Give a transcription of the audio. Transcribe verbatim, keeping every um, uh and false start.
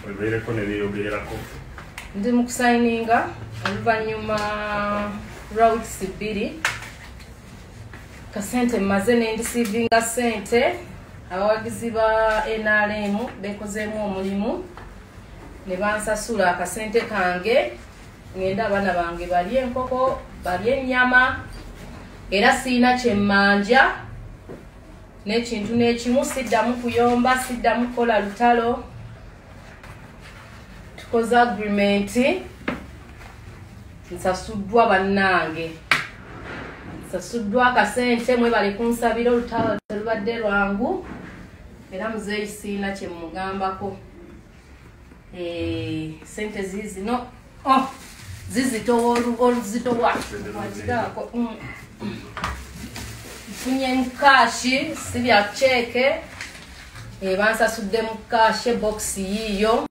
Webereko ne byogerako. Ndi mu kusayininga oluvannyuma lwa wiiki bbiri. Kasente maze ne ndisiivinga sente abawagizi ba N R M bekozeemu omulimu ne bansasula akasente kange ngenda abaana bange balye enkoko balye ennyama era siina kyemmanja n'ekintu n'ekimu siddamu kuyomba siddamu kukola lutalo. Tukoze agreement nsasuddwa bannange nsasuddwa akasente mwebale kunsabira olutalo telubadde lwangu era muzeeyi siina kye mugambako. Eh, sente zizino oh zizito oluzito lwa watirako nfunye mu kashi si bya cheke. Eh, bansasudde mu kashi box yiyo.